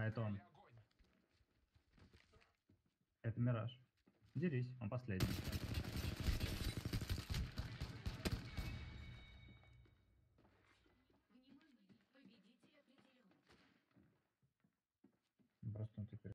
Да, это он. Это Мираж. Дерись, он последний. Просто он теперь